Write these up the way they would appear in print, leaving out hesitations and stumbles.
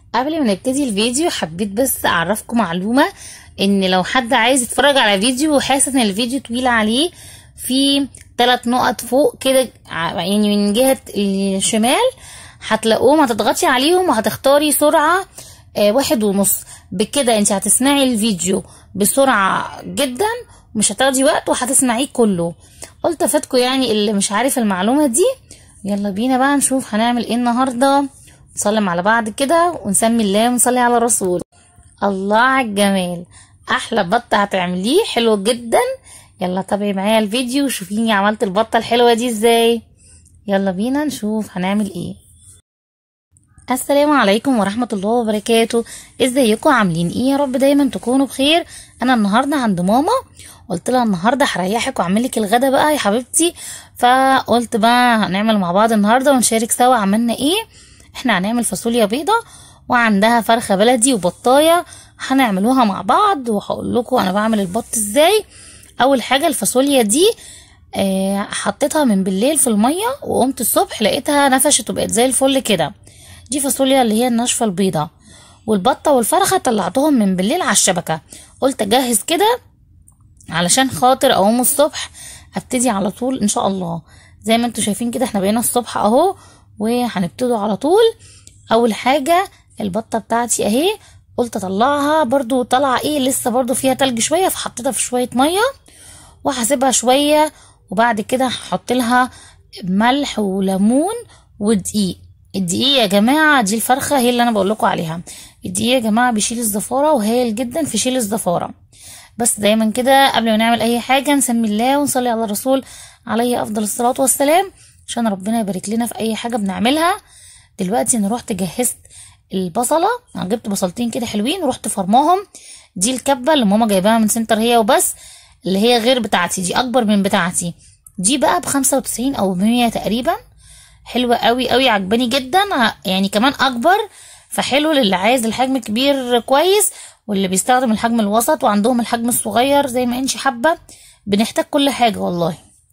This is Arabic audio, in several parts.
قبل ما نبتدي الفيديو حبيت بس اعرفكم معلومة ان لو حد عايز يتفرج على فيديو وحاسس ان الفيديو طويل عليه، في 3 نقط فوق كده يعني من جهة الشمال هتلاقوهم، هتضغطي عليهم وهتختاري سرعة 1.5. بكده انت هتسمعي الفيديو بسرعة جدا، مش هتاخدي وقت وهتسمعيه كله. قلت افادكم يعني اللي مش عارف المعلومة دي. يلا بينا بقى نشوف هنعمل ايه النهاردة. نسلم على بعض كده ونسمي الله ونصلي على الرسول. الله على الجمال، احلى بطة هتعمليه حلو جدا. يلا تابعي معايا الفيديو وشوفيني عملت البطة الحلوة دي ازاي. يلا بينا نشوف هنعمل ايه. السلام عليكم ورحمة الله وبركاته. ازيكم عاملين ايه؟ يا رب دايما تكونوا بخير. انا النهاردة عند ماما، قلت لها النهاردة هريحك واعملك الغدا بقى يا حبيبتي، فقلت بقى هنعمل مع بعض النهاردة ونشارك سوا عملنا ايه. احنا هنعمل فاصوليا بيضة وعندها فرخة بلدي وبطاية هنعملوها مع بعض، وهقول لكم انا بعمل البط ازاي. اول حاجة الفاصوليا دي حطيتها من بالليل في المية، وقمت الصبح لقيتها نفشت وبقت زي الفل كده. دي فاصوليا اللي هي الناشفة البيضة. والبطة والفرخة طلعتهم من بالليل على الشبكة، قلت اجهز كده علشان خاطر اقوم الصبح ابتدي على طول ان شاء الله. زي ما انتوا شايفين كده احنا بقينا الصبح اهو وهنبتدوا على طول. اول حاجة البطة بتاعتي اهي، قلت اطلعها برضو طالعة ايه لسه برضو فيها تلج شوية، فحطيتها في شوية مية وهسيبها شوية. وبعد كده هحط لها ملح وليمون ودقيق. الدقيق يا جماعة دي الفرخة هي اللي انا بقول لكم عليها. الدقيق يا جماعة بيشيل الزفارة وهايل جدا في شيل الزفارة. بس دايما كده قبل ما نعمل اي حاجة نسمي الله ونصلي على الرسول عليه افضل الصلاة والسلام، عشان ربنا يبارك لنا في اي حاجة بنعملها. دلوقتي انا رحت جهزت البصلة، جبت بصلتين كده حلوين ورحت فرماهم. دي الكبة اللي ماما جايباها من سنتر هي وبس، اللي هي غير بتاعتي، دي اكبر من بتاعتي. دي بقى ب95 او ب100 تقريبا. حلوة قوي قوي، عجباني جدا يعني، كمان اكبر، فحلو للي عايز الحجم كبير كويس، واللي بيستخدم الحجم الوسط وعندهم الحجم الصغير زي ما انتي حابة. بنحتاج كل حاجة والله.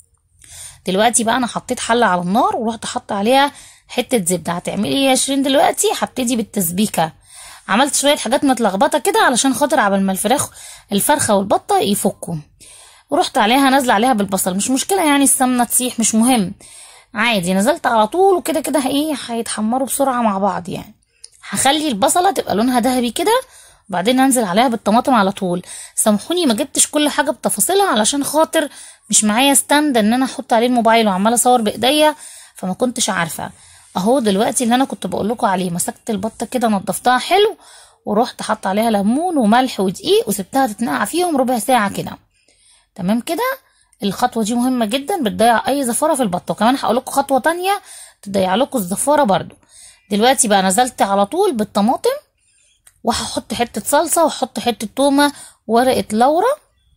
دلوقتي بقى انا حطيت حلة على النار ورحت حاطه عليها حتة زبدة. هتعملي ايه يا شيرين دلوقتي؟ هبتدي بالتسبيكة. عملت شوية حاجات متلخبطة كده علشان خاطر عبال ما الفرخة والبطة يفكوا. ورحت عليها نازلة عليها بالبصل، مش مشكلة يعني السمنة تسيح مش مهم عادي، نزلت على طول وكده كده ايه هيتحمروا بسرعة مع بعض يعني. هخلي البصلة تبقى لونها ذهبي كده، وبعدين انزل عليها بالطماطم على طول. سامحوني ما جبتش كل حاجة بتفاصيلها علشان خاطر مش معايا ستاند ان انا احط عليه الموبايل وعمالة اصور بايديا، فما كنتش عارفة. اهو دلوقتي اللي انا كنت بقول لكم عليه، مسكت البطة كده نضفتها حلو ورحت حط عليها ليمون وملح ودقيق وسبتها تتنقع فيهم ربع ساعة كده. تمام كده. الخطوة دي مهمة جدا، بتضيع اي زفارة في البطة. وكمان هقول لكم خطوة تانية تضيع لكم الزفارة برضو. دلوقتي بقى نزلت على طول بالطماطم، وهحط حتة صلصة وهحط حتة تومة ورقة لورا،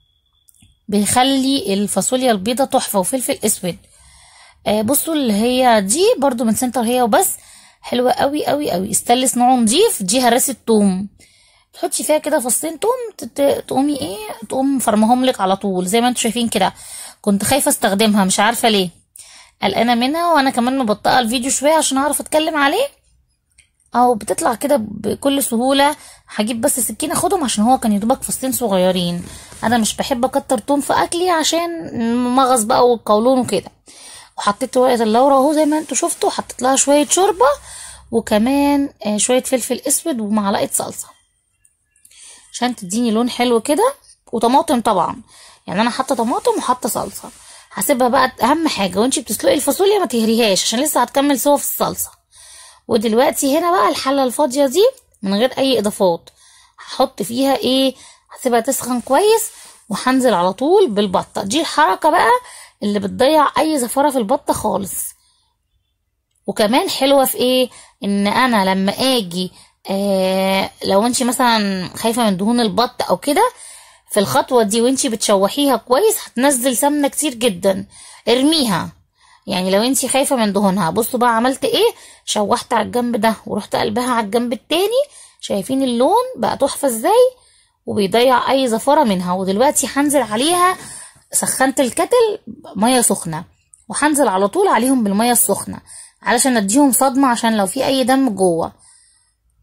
بيخلي الفاصوليا البيضة تحفة، وفلفل اسود. بصوا اللي هي دي برضو من سنتر هي وبس، حلوة قوي قوي قوي، استانلس نوع نضيف. دي هرسة توم، تحطي فيها كده فصين توم، تقومي ايه تقوم فرمهم لك على طول زي ما انتوا شايفين كده. كنت خايفة استخدمها مش عارفة ليه، قلقانة منها، وانا كمان مبطئة الفيديو شوية عشان اعرف اتكلم عليه. اهو بتطلع كده بكل سهولة. هجيب بس سكينة اخدهم عشان هو كان يدوبك فصين صغيرين. انا مش بحب اكتر توم في اكلي عشان مغص بقى والقولون وكده. وحطيت ورقة اللورا اهو زي ما انتوا شفتوا، حطيت لها شوية شوربة وكمان شوية فلفل اسود ومعلقة صلصة عشان تديني لون حلو كده. وطماطم طبعا، يعني انا حاطه طماطم وحاطه صلصه. هسيبها بقى اهم حاجه وانتي بتسلقي الفاصوليا ما تهريهاش عشان لسه هتكمل سوا في الصلصه. ودلوقتي هنا بقى الحله الفاضيه دي من غير اي اضافات هحط فيها ايه، هسيبها تسخن كويس وهنزل على طول بالبطه. دي الحركه بقى اللي بتضيع اي زفاره في البطه خالص. وكمان حلوه في ايه، ان انا لما اجي لو انتي مثلا خايفه من دهون البط او كده، في الخطوه دي وانتي بتشوحيها كويس هتنزل سمنه كتير جدا، ارميها. يعني لو انتي خايفه من دهونها. بصوا بقى عملت ايه، شوحت على الجنب ده ورحت قلبها على الجنب التاني. شايفين اللون بقى تحفه ازاي، وبيضيع اي زفاره منها. ودلوقتي هنزل عليها، سخنت الكتل ميه سخنه وهنزل على طول عليهم بالميه السخنه علشان اديهم صدمه، عشان لو في اي دم جوه.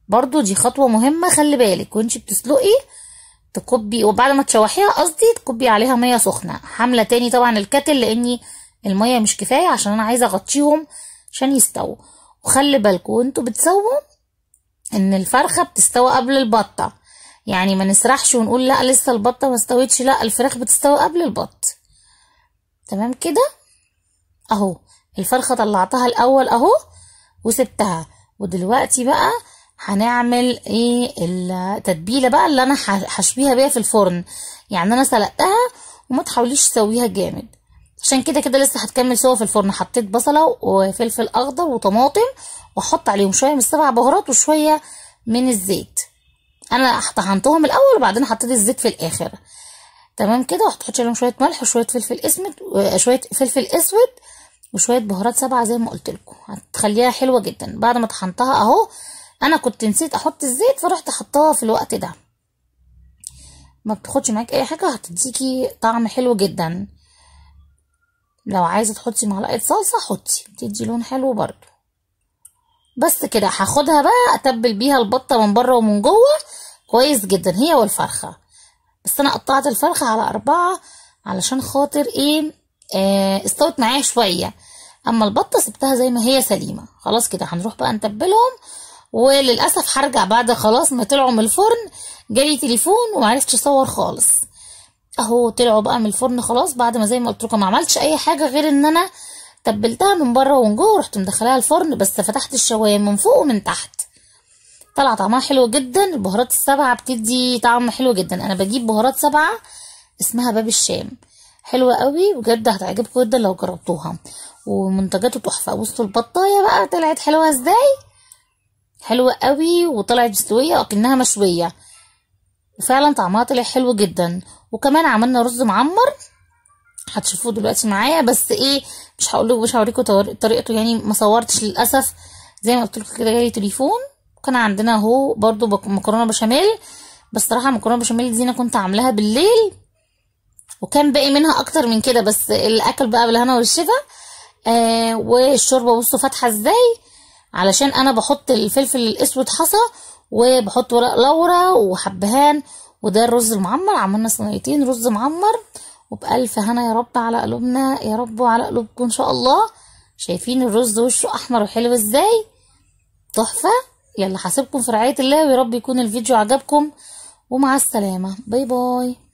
برضو دي خطوة مهمة، خلي بالك وانتي بتسلقي تكبي، وبعد ما تشوحيها قصدي تكبي عليها مية سخنة حاملة تاني طبعا الكاتل، لاني المية مش كفاية عشان انا عايزة اغطيهم عشان يستووا. وخلي بالكوا وانتوا بتسووا ان الفرخة بتستوي قبل البطة، يعني ما نسرحش ونقول لا لسه البطة ما استوتش، لا الفراخ بتستوي قبل البط. تمام كده اهو، الفرخة طلعتها الاول اهو وسبتها، ودلوقتي بقى هنعمل ايه التتبيله بقى اللي انا هشويها بيها في الفرن. يعني انا سلقتها وما تحاوليش تسويها جامد، عشان كده كده لسه هتكمل سوا في الفرن. حطيت بصله وفلفل اخضر وطماطم، واحط عليهم شويه من السبع بهارات وشويه من الزيت. انا طحنتهم الاول وبعدين حطيت الزيت في الاخر. تمام كده، وهتحطي عليهم شويه ملح وشويه فلفل اسود وشويه فلفل اسود وشويه بهارات سبعه زي ما قلت لكم، هتخليها حلوه جدا. بعد ما طحنتها اهو، انا كنت نسيت احط الزيت فرحت حطاها في الوقت ده. ما بتاخدش معاك اي حاجه، هتديكي طعم حلو جدا. لو عايزه تحطي معلقه صلصه حطي، بتدي لون حلو برضو. بس كده هاخدها بقى اتبل بيها البطه من بره ومن جوه كويس جدا هي والفرخه. بس انا قطعت الفرخه على 4 علشان خاطر ايه، استوت معايا شويه، اما البطه سبتها زي ما هي سليمه. خلاص كده هنروح بقى نتبلهم. وللاسف هرجع بعد خلاص ما طلعوا من الفرن، جالي تليفون ومعرفتش اصور خالص. اهو طلعوا بقى من الفرن خلاص، بعد ما زي ما قلت لكم ما عملتش اي حاجه غير ان انا تبلتها من بره ومن جوه، ورحت مدخلاها الفرن، بس فتحت الشوايه من فوق ومن تحت. طلع طعمها حلو جدا. البهارات السبعه بتدي طعم حلو جدا. انا بجيب بهارات سبعه اسمها باب الشام، حلوه قوي بجد، هتعجبكم جدا لو جربتوها، ومنتجاته تحفه. بصوا البطايه بقى طلعت حلوه ازاي، حلوه قوي وطلعت مستويه وكأنها مشويه، وفعلا طعمها طلع حلو جدا. وكمان عملنا رز معمر هتشوفوه دلوقتي معايا، بس ايه مش هوريكم طريقته، يعني ما صورتش للاسف. زي ما قلت لكم كده جالي تليفون. كان عندنا اهو برضو مكرونه بشاميل، بس صراحه المكرونه بشاميل دي انا كنت عاملاها بالليل وكان باقي منها اكتر من كده، بس الاكل بقى بالهنا والشفا. والشوربه بصوا فاتحه ازاي، علشان انا بحط الفلفل الاسود حصى وبحط ورق لورا وحبهان. وده الرز المعمر، عملنا صينيتين رز معمر، وبألف هنا يا رب على قلوبنا يا رب وعلى قلوبكم ان شاء الله. شايفين الرز وشه احمر وحلو ازاي، تحفه. يلا حاسبكم في رعايه الله، ويا رب يكون الفيديو عجبكم، ومع السلامه، باي باي.